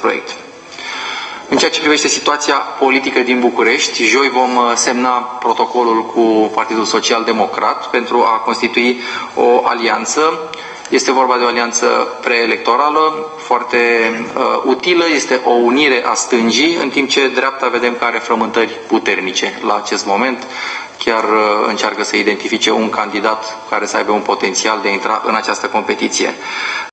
proiect. În ceea ce privește situația politică din București, joi vom semna protocolul cu Partidul Social Democrat pentru a constitui o alianță. Este vorba de o alianță preelectorală foarte utilă, este o unire a stângii, în timp ce dreapta vedem că are frământări puternice la acest moment. Chiar încearcă să identifice un candidat care să aibă un potențial de a intra în această competiție.